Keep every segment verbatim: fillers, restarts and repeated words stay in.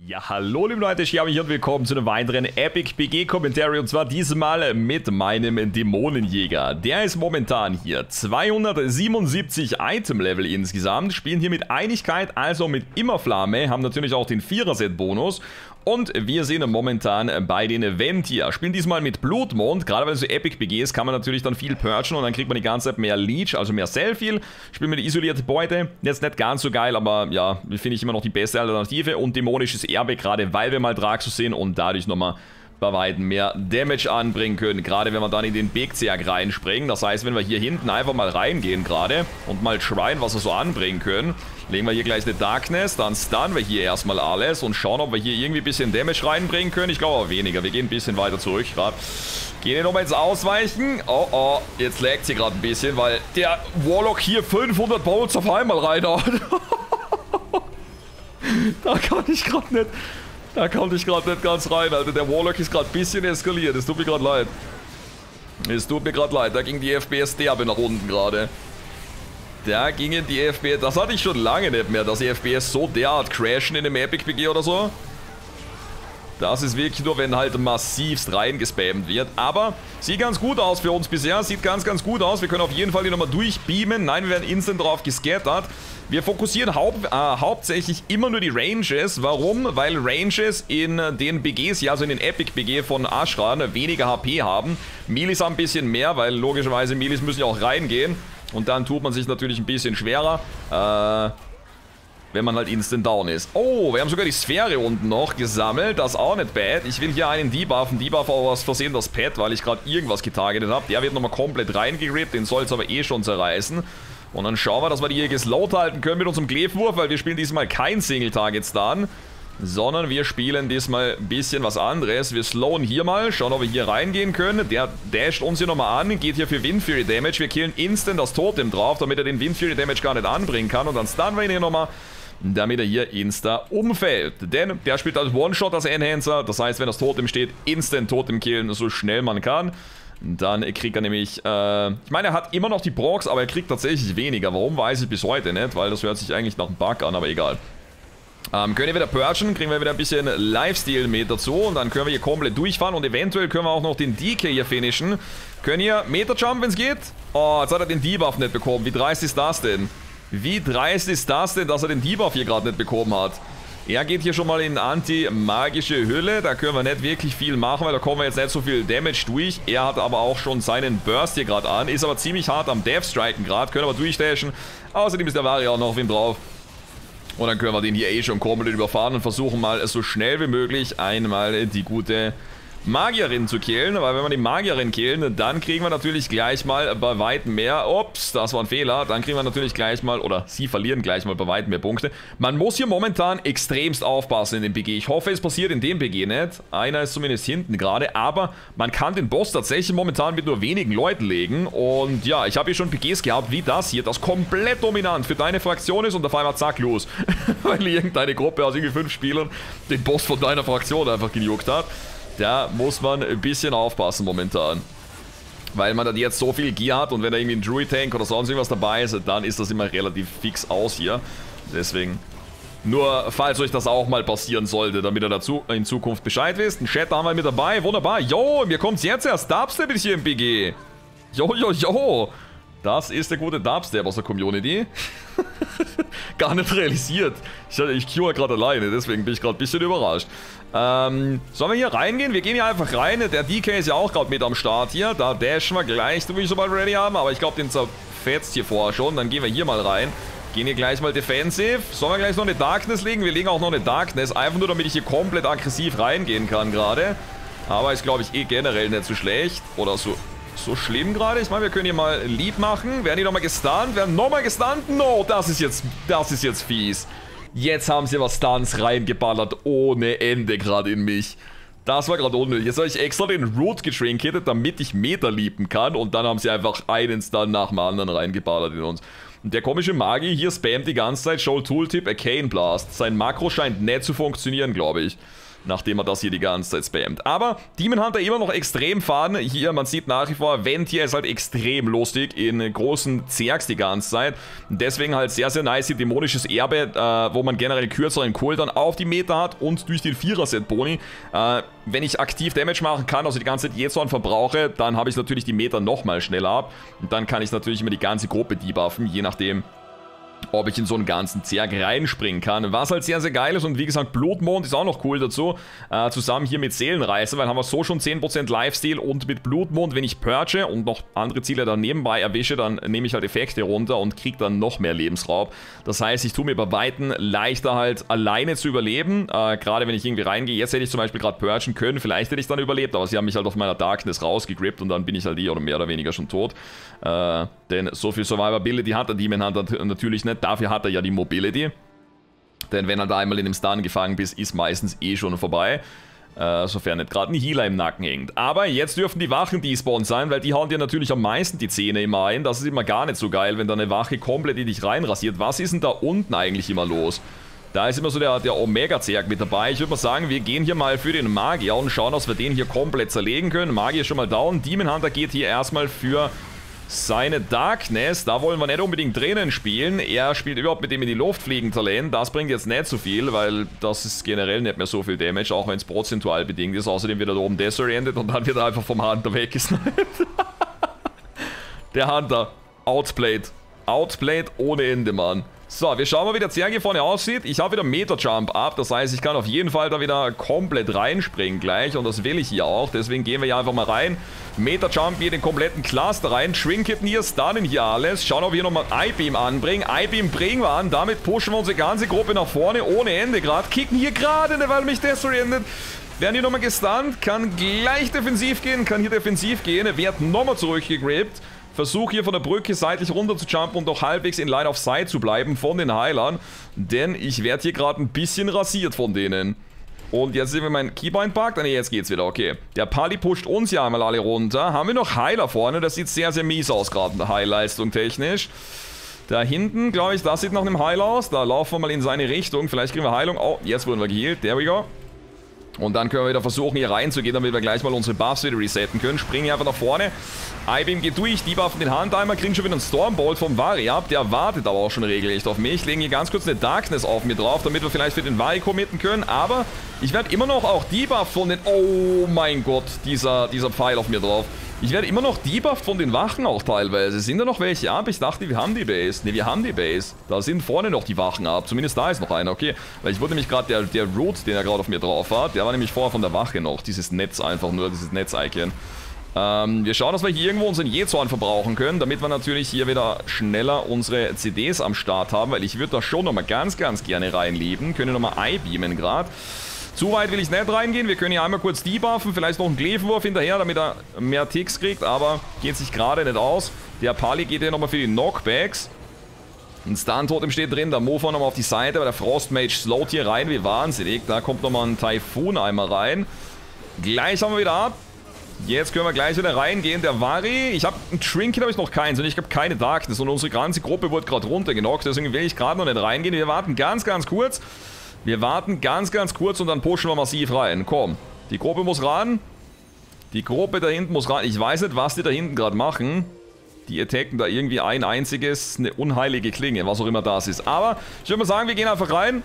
Ja, hallo liebe Leute, ich habe mich und willkommen zu einem weiteren Epic B G-Kommentar und zwar diesmal mit meinem Dämonenjäger. Der ist momentan hier zweihundertsiebenundsiebzig Item-Level insgesamt, spielen hier mit Einigkeit, also mit Immerflamme, haben natürlich auch den Vierer-Set-Bonus. Und wir sehen momentan bei den Event hier. Spielen diesmal mit Blutmond. Gerade weil es so Epic B G ist, kann man natürlich dann viel purgen und dann kriegt man die ganze Zeit mehr Leech, also mehr Selfheal. Spielen mit isolierte Beute. Jetzt nicht ganz so geil, aber ja, finde ich immer noch die beste Alternative. Und dämonisches Erbe, gerade weil wir mal Draxus sehen und dadurch nochmal bei weitem mehr Damage anbringen können. Gerade wenn wir dann in den Begzerg reinspringen. Das heißt, wenn wir hier hinten einfach mal reingehen gerade und mal Shrine, was wir so anbringen können, legen wir hier gleich eine Darkness, dann stunnen wir hier erstmal alles und schauen, ob wir hier irgendwie ein bisschen Damage reinbringen können. Ich glaube aber weniger. Wir gehen ein bisschen weiter zurück gerade. Gehen hier nochmal ins Ausweichen. Oh, oh, jetzt laggt sie gerade ein bisschen, weil der Warlock hier fünfhundert Bolts auf einmal reinhaut. Da kann ich gerade nicht... Da konnte ich gerade nicht ganz rein, Alter. Der Warlock ist gerade ein bisschen eskaliert. Es tut mir gerade leid. Es tut mir gerade leid. Da ging die F P S derbe nach unten gerade. Da gingen die F P S... Das hatte ich schon lange nicht mehr, dass die F P S so derart crashen in einem Epic B G oder so. Das ist wirklich nur, wenn halt massivst reingespammt wird. Aber sieht ganz gut aus für uns bisher. Sieht ganz, ganz gut aus. Wir können auf jeden Fall hier nochmal durchbeamen. Nein, wir werden instant drauf gescattert. Wir fokussieren haupt, äh, hauptsächlich immer nur die Ranges. Warum? Weil Ranges in den B Gs, ja also in den Epic B G von Ashran, weniger H P haben. Melis haben ein bisschen mehr, weil logischerweise Melis müssen ja auch reingehen. Und dann tut man sich natürlich ein bisschen schwerer, äh, wenn man halt instant down ist. Oh, wir haben sogar die Sphäre unten noch gesammelt. Das ist auch nicht bad. Ich will hier einen debuffen. Debuff auch aus Versehen das Pad, weil ich gerade irgendwas getargetet habe. Der wird nochmal komplett reingegrippt. Den soll es aber eh schon zerreißen. Und dann schauen wir, dass wir die hier geslowt halten können mit unserem Gleefwurf, weil wir spielen diesmal kein Single-Target-Stun, sondern wir spielen diesmal ein bisschen was anderes. Wir slowen hier mal, schauen, ob wir hier reingehen können. Der dasht uns hier nochmal an, geht hier für Wind Fury Damage. Wir killen instant das Totem drauf, damit er den Wind Fury Damage gar nicht anbringen kann. Und dann stunnen wir ihn hier nochmal, damit er hier insta umfällt. Denn der spielt als One-Shot als Enhancer. Das heißt, wenn das Totem steht, instant Totem killen, so schnell man kann. Dann kriegt er nämlich, äh, ich meine, er hat immer noch die Procs, aber er kriegt tatsächlich weniger. Warum, weiß ich bis heute nicht, weil das hört sich eigentlich nach einem Bug an, aber egal. Ähm, können wir wieder purgen, kriegen wir wieder ein bisschen Lifesteal mit dazu und dann können wir hier komplett durchfahren und eventuell können wir auch noch den D K hier finishen. Können hier Meter-Jump, wenn es geht. Oh, jetzt hat er den Debuff nicht bekommen. Wie dreist ist das denn? Wie dreist ist das denn, dass er den Debuff hier gerade nicht bekommen hat? Er geht hier schon mal in anti-magische Hülle. Da können wir nicht wirklich viel machen, weil da kommen wir jetzt nicht so viel Damage durch. Er hat aber auch schon seinen Burst hier gerade an. Ist aber ziemlich hart am Death-Striken gerade. Können aber durchdashen. Außerdem ist der Vari auch noch auf ihm drauf. Und dann können wir den hier eh schon komplett überfahren und versuchen mal so schnell wie möglich einmal die gute Magierin zu killen, weil wenn wir die Magierin killen, dann kriegen wir natürlich gleich mal bei weitem mehr, ups, das war ein Fehler, dann kriegen wir natürlich gleich mal, oder sie verlieren gleich mal bei weitem mehr Punkte. Man muss hier momentan extremst aufpassen in dem B G. Ich hoffe, es passiert in dem B G nicht. Einer ist zumindest hinten gerade, aber man kann den Boss tatsächlich momentan mit nur wenigen Leuten legen. Und ja, ich habe hier schon B Gs gehabt, wie das hier, das komplett dominant für deine Fraktion ist und auf einmal zack, los. Weil irgendeine Gruppe aus irgendwie fünf Spielern den Boss von deiner Fraktion einfach gejuckt hat. Da muss man ein bisschen aufpassen momentan. Weil man dann jetzt so viel Gear hat und wenn da irgendwie ein Druid-Tank oder sonst irgendwas dabei ist, dann ist das immer relativ fix aus hier. Deswegen, nur falls euch das auch mal passieren sollte, damit ihr dazu in Zukunft Bescheid wisst. Ein Chat haben wir mit dabei, wunderbar. Jo, mir kommt's jetzt erst. Dubstep ist hier im B G. Jo, jo, jo. Das ist der gute Dubstep aus der Community. Gar nicht realisiert. Ich, ich queue gerade alleine, deswegen bin ich gerade ein bisschen überrascht. Ähm, sollen wir hier reingehen? Wir gehen hier einfach rein. Der D K ist ja auch gerade mit am Start hier. Da dashen wir gleich, du willst sobald ready haben. Aber ich glaube, den zerfetzt hier vorher schon. Dann gehen wir hier mal rein. Gehen hier gleich mal defensive. Sollen wir gleich noch eine Darkness legen? Wir legen auch noch eine Darkness. Einfach nur, damit ich hier komplett aggressiv reingehen kann gerade. Aber ist, glaube ich, eh generell nicht so schlecht. Oder so... So schlimm gerade. Ich meine, wir können hier mal lieb machen. Werden die nochmal gestunt? Werden nochmal gestunt? No, das ist jetzt, das ist jetzt fies. Jetzt haben sie aber Stunts reingeballert ohne Ende gerade in mich. Das war gerade unnötig. Jetzt habe ich extra den Root getrinketet, damit ich Meter lieben kann. Und dann haben sie einfach einen Stun nach dem anderen reingeballert in uns. Und der komische Magi hier spammt die ganze Zeit Show Tooltip Arcane Blast. Sein Makro scheint nicht zu funktionieren, glaube ich. nachdem er das hier die ganze Zeit spammt. Aber Demon Hunter immer noch extrem fun. Hier, man sieht nach wie vor, Ventier ist halt extrem lustig in großen Zergs die ganze Zeit. Deswegen halt sehr, sehr nice, hier dämonisches Erbe, äh, wo man generell kürzeren Cooldown auf die Meter hat und durch den Vierer-Set-Boni. Äh, wenn ich aktiv Damage machen kann, also die ganze Zeit Jetson verbrauche, dann habe ich natürlich die Meter nochmal schneller ab. Und dann kann ich natürlich immer die ganze Gruppe debuffen, je nachdem, ob ich in so einen ganzen Zerg reinspringen kann. Was halt sehr, sehr geil ist. Und wie gesagt, Blutmond ist auch noch cool dazu. Äh, zusammen hier mit Seelenreißer, weil haben wir so schon zehn Prozent Lifesteal. Und mit Blutmond, wenn ich purge und noch andere Ziele dann nebenbei erwische, dann nehme ich halt Effekte runter und kriege dann noch mehr Lebensraub. Das heißt, ich tue mir bei Weitem leichter halt alleine zu überleben. Äh, gerade wenn ich irgendwie reingehe. Jetzt hätte ich zum Beispiel gerade purgen können. Vielleicht hätte ich dann überlebt. Aber sie haben mich halt auf meiner Darkness rausgegrippt. Und dann bin ich halt eh oder mehr oder weniger schon tot. Äh, denn so viel Survivability hat der Demon Hunter natürlich nicht. Dafür hat er ja die Mobility. Denn wenn er da einmal in dem Stun gefangen bist, ist meistens eh schon vorbei. Äh, sofern nicht gerade ein Healer im Nacken hängt. Aber jetzt dürfen die Wachen despawn sein, weil die hauen dir natürlich am meisten die Zähne immer ein. Das ist immer gar nicht so geil, wenn da eine Wache komplett in dich reinrasiert. Was ist denn da unten eigentlich immer los? Da ist immer so der, der Omega-Zerg mit dabei. Ich würde mal sagen, wir gehen hier mal für den Magier und schauen, dass wir den hier komplett zerlegen können. Magier ist schon mal down. Demon Hunter geht hier erstmal für seine Darkness. Da wollen wir nicht unbedingt drinnen spielen. Er spielt überhaupt mit dem in die Luft fliegen Talent. Das bringt jetzt nicht so viel, weil das ist generell nicht mehr so viel Damage, auch wenn es prozentual bedingt ist. Außerdem wird er da oben desoriented und dann wird er einfach vom Hunter weggesniped. Der Hunter. Outplayed. Outplayed ohne Ende, Mann. So, wir schauen mal, wie der Zerg hier vorne aussieht. Ich habe wieder Meta-Jump ab, das heißt, ich kann auf jeden Fall da wieder komplett reinspringen gleich und das will ich hier auch, deswegen gehen wir hier einfach mal rein. Meta-Jump hier den kompletten Cluster rein, Trinket hier, stunnen hier alles, schauen, ob wir hier nochmal I-Beam anbringen. I-Beam bringen wir an, damit pushen wir unsere ganze Gruppe nach vorne ohne Ende gerade. Kicken hier gerade, weil mich desorientet. Werden hier nochmal gestunt, kann gleich defensiv gehen, kann hier defensiv gehen, wird nochmal zurückgegrabt. Versuche hier von der Brücke seitlich runter zu jumpen und auch halbwegs in Line of Sight zu bleiben von den Heilern. Denn ich werde hier gerade ein bisschen rasiert von denen. Und jetzt sehen wir meinen Keybind packt. Ah ne, jetzt geht's wieder, okay. Der Pali pusht uns ja einmal alle runter. Haben wir noch Heiler vorne? Das sieht sehr, sehr mies aus, gerade Heilleistung technisch. Da hinten, glaube ich, das sieht nach einem Heil aus. Da laufen wir mal in seine Richtung. Vielleicht kriegen wir Heilung. Oh, jetzt wurden wir geheilt. There we go. Und dann können wir wieder versuchen, hier reinzugehen, damit wir gleich mal unsere Buffs wieder resetten können. Springen einfach nach vorne. I-Beam geht durch, die buffen den Handtimer, kriegen schon wieder einen Stormbolt vom Vari ab. Der wartet aber auch schon regelrecht auf mich. Legen hier ganz kurz eine Darkness auf mir drauf, damit wir vielleicht für den Vari committen können. Aber ich werde immer noch auch debufft von den... Oh mein Gott, dieser, dieser Pfeil auf mir drauf. Ich werde immer noch debufft von den Wachen auch teilweise. Sind da noch welche ab? Ich dachte, wir haben die Base. Ne, wir haben die Base. Da sind vorne noch die Wachen ab. Zumindest da ist noch einer, okay. Weil ich wurde nämlich gerade, der, der Root, den er gerade auf mir drauf hat, der war nämlich vorher von der Wache noch. Dieses Netz einfach nur, dieses Netz-Icon. Ähm, wir schauen, dass wir hier irgendwo unseren Jezorn verbrauchen können, damit wir natürlich hier wieder schneller unsere C Ds am Start haben. Weil ich würde da schon nochmal ganz, ganz gerne reinleben. Können nochmal I-beamen gerade. Zu weit will ich nicht reingehen. Wir können hier einmal kurz debuffen. Vielleicht noch einen Gleefenwurf hinterher, damit er mehr Ticks kriegt. Aber geht sich gerade nicht aus. Der Pali geht hier nochmal für die Knockbacks. Ein Stun-Totem steht drin. Der Mofa nochmal auf die Seite. Aber der Frostmage slowt hier rein wie wahnsinnig. Da kommt nochmal ein Typhoon einmal rein. Gleich haben wir wieder ab. Jetzt können wir gleich wieder reingehen. Der Vari, ich habe ein Trinket, habe ich noch keins und ich habe keine Darkness. Und unsere ganze Gruppe wurde gerade runtergenockt. Deswegen will ich gerade noch nicht reingehen. Wir warten ganz, ganz kurz. Wir warten ganz, ganz kurz und dann pushen wir massiv rein. Komm, die Gruppe muss ran. Die Gruppe da hinten muss ran. Ich weiß nicht, was die da hinten gerade machen. Die attacken da irgendwie ein einziges, eine unheilige Klinge, was auch immer das ist. Aber ich würde mal sagen, wir gehen einfach rein.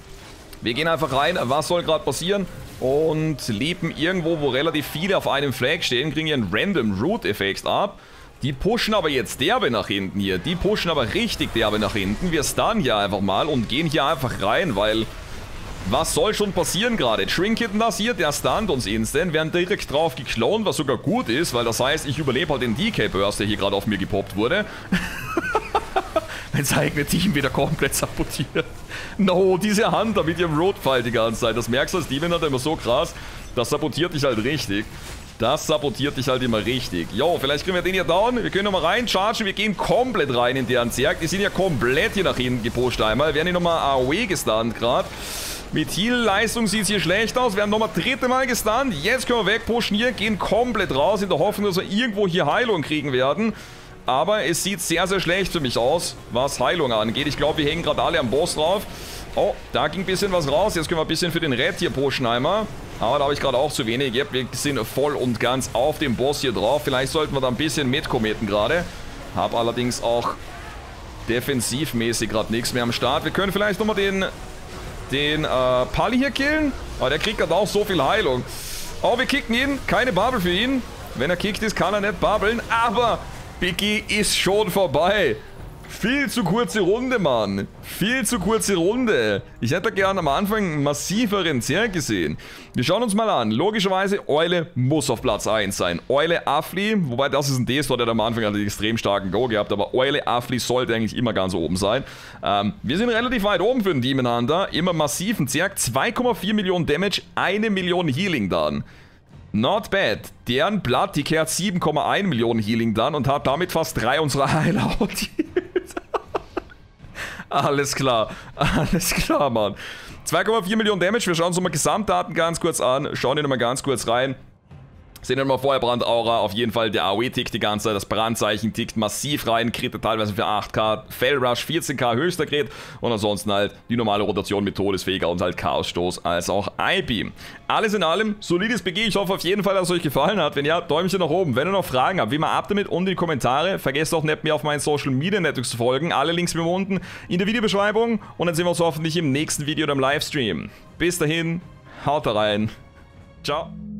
Wir gehen einfach rein. Was soll gerade passieren? Und leben irgendwo, wo relativ viele auf einem Flag stehen, kriegen hier einen random Root-Effekt ab. Die pushen aber jetzt derbe nach hinten hier. Die pushen aber richtig derbe nach hinten. Wir stunnen hier einfach mal und gehen hier einfach rein, weil... Was soll schon passieren gerade? Trinket das hier, der stunt uns instant. Werden direkt drauf geklont, was sogar gut ist, weil das heißt, ich überlebe halt den D K-Burst, der hier gerade auf mir gepoppt wurde. Wenn das eigene Team wieder komplett sabotiert. No, diese Hunter mit ihrem Road-Pfeil die ganze Zeit. Das merkst du als Demon Hunter immer so krass. Das sabotiert dich halt richtig. Das sabotiert dich halt immer richtig. Jo, vielleicht kriegen wir den hier down. Wir können nochmal rein chargen. Wir gehen komplett rein in deren Zerg. Die sind ja komplett hier nach hinten gepusht einmal. Werden hier nochmal A O E gestunt gerade. Mit Heal-Leistung sieht es hier schlecht aus. Wir haben nochmal dritte Mal gestunt. Jetzt können wir wegpushen hier. Gehen komplett raus in der Hoffnung, dass wir irgendwo hier Heilung kriegen werden. aber es sieht sehr, sehr schlecht für mich aus, was Heilung angeht. Ich glaube, wir hängen gerade alle am Boss drauf. Oh, da ging ein bisschen was raus. Jetzt können wir ein bisschen für den Red hier pushen einmal. Aber da habe ich gerade auch zu wenig. Yep, wir sind voll und ganz auf dem Boss hier drauf. Vielleicht sollten wir da ein bisschen mitkommeten gerade. Hab allerdings auch defensivmäßig gerade nichts mehr am Start. Wir können vielleicht nochmal den, den äh, Pali hier killen. Aber der kriegt gerade auch so viel Heilung. Oh, wir kicken ihn. Keine Bubble für ihn. Wenn er kickt ist, kann er nicht bubbeln. Aber Biggie ist schon vorbei. Viel zu kurze Runde, Mann. Viel zu kurze Runde. Ich hätte gerne am Anfang einen massiveren Zerg gesehen. Wir schauen uns mal an. Logischerweise, Eule muss auf Platz eins sein. Eule Affli, wobei das ist ein D-Slot, der hat am Anfang einen extrem starken Go gehabt, aber Eule Affli sollte eigentlich immer ganz oben sein. Ähm, wir sind relativ weit oben für den Demon Hunter. Immer massiven Zerg. zwei Komma vier Millionen Damage, eine Million Healing dann. Not bad. Deren Blood, die kehrt sieben Komma eins Millionen Healing dann und hat damit fast drei unserer Heiler. Alles klar, alles klar, Mann. zwei Komma vier Millionen Damage, wir schauen uns nochmal Gesamtdaten ganz kurz an, schauen hier nochmal ganz kurz rein. Sehen wir mal vorher Brandaura, auf jeden Fall der A O E tickt die ganze Zeit, das Brandzeichen tickt massiv rein, Kritte teilweise für acht K, Fellrush vierzehn K höchster Crit und ansonsten halt die normale Rotation mit Todesfeger und halt Chaosstoß als auch I-Beam. Alles in allem, solides B G, ich hoffe auf jeden Fall, dass es euch gefallen hat. Wenn ja, Däumchen nach oben. Wenn ihr noch Fragen habt, wie immer ab damit unten in die Kommentare. Vergesst auch nicht, mir auf meinen Social Media Networks zu folgen. Alle Links wie immer unten in der Videobeschreibung und dann sehen wir uns hoffentlich im nächsten Video oder im Livestream. Bis dahin, haut rein. Ciao.